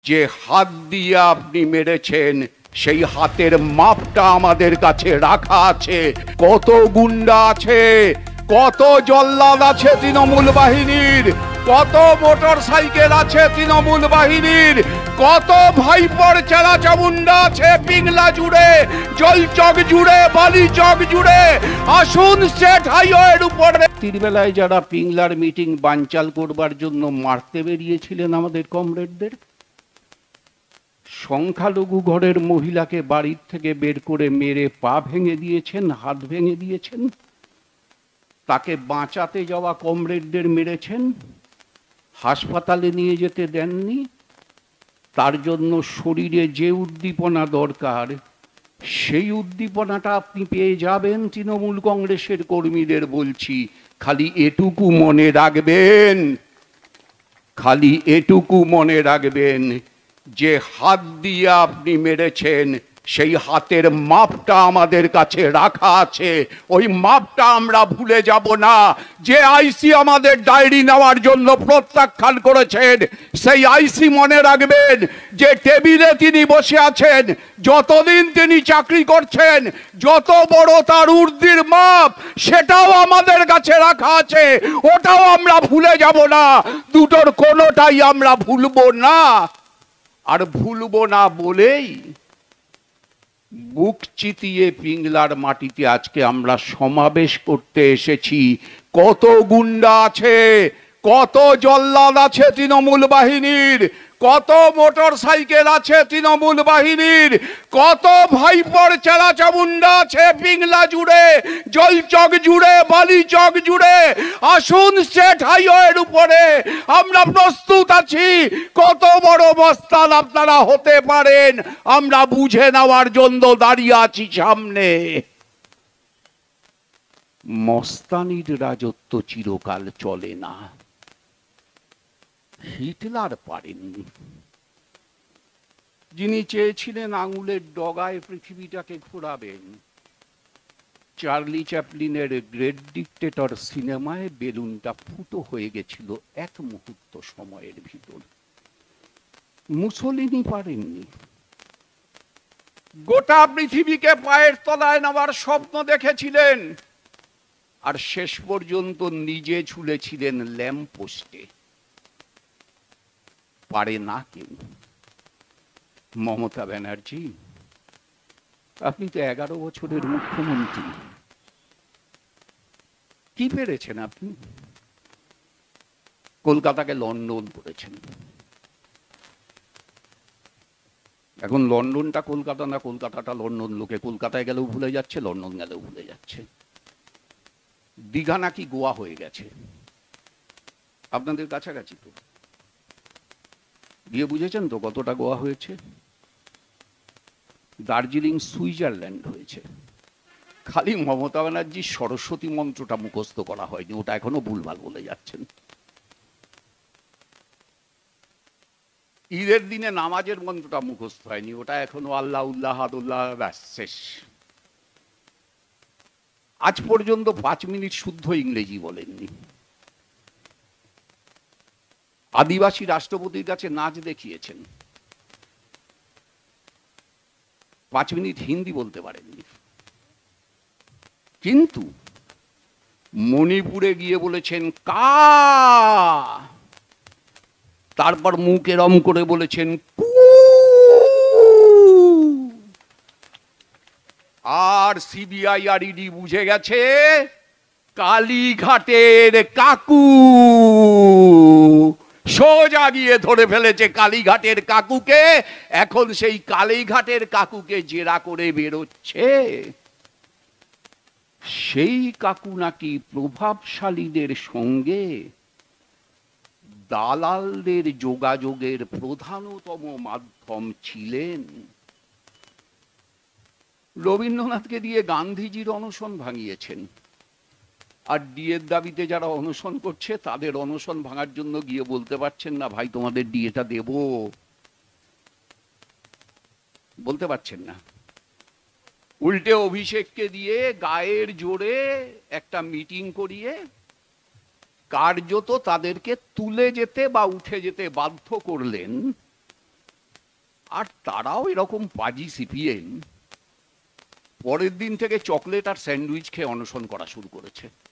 যে হাত দিয়ে আপনি মেরেছেন সেই হাতের মাপটা আমাদের কাছে রাখা আছে। কত গুন্ডা আছে, কত জল্লাদ আছে তৃণমূল বাহিনীর, কত মোটর সাইকেল আছে তৃণমূল বাহিনীর, কত ভাইপর চেলা চামুন্ডা আছে পিংলা জুড়ে, জলচক জুড়ে, বালিচক জুড়ে। আসুন স্টেট হাইওয়ের উপরে তিরবেলায় যারা পিংলার মিটিং বানচাল করবার জন্য মারতে বেরিয়েছিলেন আমাদের কমরেডদের, সংখ্যালঘু ঘরের মহিলাকে বাড়ির থেকে বের করে মেরে পা ভেঙে দিয়েছেন, হাত ভেঙে দিয়েছেন। তাকে বাঁচাতে যাওয়া কমরেডদের মেরেছেন, হাসপাতালে নিয়ে যেতে দেননি। তার জন্য শরীরে যে উদ্দীপনা দরকার সেই উদ্দীপনাটা আপনি পেয়ে যাবেন তৃণমূল কংগ্রেসের কর্মীদের বলছি। খালি এটুকু মনে রাখবেন, খালি এটুকু মনে রাখবেন যে হাত দিয়ে আপনি মেরেছেন সেই হাতের মাপটা আমাদের কাছে রাখা আছে। ওই মাপটা আমরা ভুলে যাব না। যে আইসি আমাদের ডায়েরি নেওয়ার জন্য প্রত্যাখ্যান করেছেন সেই আইসি মনে রাখবেন যে টেবিলে তিনি বসে আছেন, যতদিন তিনি চাকরি করছেন, যত বড় তার ঊর্ধ্বের মাপ সেটাও আমাদের কাছে রাখা আছে। ওটাও আমরা ভুলে যাব না। দুটোর কোনোটাই আমরা ভুলবো না। আর ভুলবো না বলেই বুক চিতিয়ে পিংলার মাটিতে আজকে আমরা সমাবেশ করতে এসেছি। কত গুন্ডা আছে, কত জল্লাদ আছে তৃণমূল বাহিনীর, কত মোটর সাইকেল আছে তৃণমূল বাহিনীর, কত ভাইপর চেলা চামুন্ডা আছে পিংলা জুড়ে, জলচক জুড়ে, বালিচক জুড়ে। আসুন স্টেট হাইওয়ের উপরে আমরা প্রস্তুত আছি। কত বড় মস্তান আপনারা হতে পারেন আমরা বুঝে নেওয়ার জন্য দাঁড়িয়ে আছি সামনে। মস্তানির রাজত্ব চিরকাল চলে না। হিটলার পারেননি। যিনি চেয়েছিলেন আঙুলের ডগায় পৃথিবীটাকে ঘোরাবেন, চার্লি চ্যাপলিনের গ্রেট ডিক্টেটর সিনেমায় বেলুনটা ফুটো হয়ে গেছিল এক মুহূর্ত সময়ের ভিতর। মুসলিনি পারেননি। গোটা পৃথিবীকে পায়ের তলায় নেওয়ার স্বপ্ন দেখেছিলেন, আর শেষ পর্যন্ত নিজে ঝুলেছিলেন ল্যাম্প পোস্টে। পারে না কেউ। মমতা ব্যানার্জি, আপনি তো 11 বছরের মুখ্যমন্ত্রী, কি পেরেছেন আপনি? কলকাতাকে লন্ডন করেছেন। এখন লন্ডনটা কলকাতা না, কলকাতাটা লন্ডন। লোকে কলকাতায় গেলেও ভুলে যাচ্ছে, লন্ডন গেলেও ভুলে যাচ্ছে। দীঘা নাকি গোয়া হয়ে গেছে। আপনাদের কাছাকাছি তো, গিয়ে বুঝেছেন তো কতটা গোয়া হয়েছে। দার্জিলিং সুইজারল্যান্ড হয়েছে। খালি মমতা ব্যানার্জির সরস্বতী মন্ত্রটা মুখস্থ করা হয়নি, ওটা এখনো ভুলভাল বলে যাচ্ছেন। ঈদের দিনে নামাজের মন্ত্রটা মুখস্থ হয়নি, ওটা এখনো আল্লাহ উল্লাহ আদুল্লাহ, ব্যাস শেষ। আজ পর্যন্ত 5 মিনিট শুদ্ধ ইংরেজি বলেননি। আদিবাসী রাষ্ট্রপতির কাছে নাচ দেখিয়েছেন, 5 মিনিট হিন্দি বলতে পারেননি। কিন্তু মণিপুরে গিয়ে বলেছেন কা, তারপর মুখ এরম করে বলেছেন কু। আর সিবিআই আর ইডি বুঝে গেছে কালীঘাটের কাকু। সোজা গিয়ে ধরে ফেলেছে কালীঘাটের কাকুকে। এখন সেই কালীঘাটের কাকুকে জেরা করে বেরোচ্ছে। সেই কাকু নাকি প্রভাবশালীদের সঙ্গে দালালদের যোগাযোগের প্রধানতম মাধ্যম ছিলেন। রবীন্দ্রনাথকে দিয়ে গান্ধীজির অনশন ভাঙিয়েছেন। আর ডিএর দাবিতে যারা অনশন করছে তাদের অনশন ভাঙার জন্য গিয়ে বলতে পারছেন না ভাই তোমাদের ডিএটা দেব, বলতে পারছেন না। উল্টে অভিষেককে দিয়ে গায়ের জোরে একটা মিটিং করিয়ে কার্যত তাদেরকে তুলে যেতে বা উঠে যেতে বাধ্য করলেন। আর তারাও এরকম পাজি সিপিএম পরের দিন থেকে চকলেট আর স্যান্ডউইচ খেয়ে অনশন করা শুরু করেছে।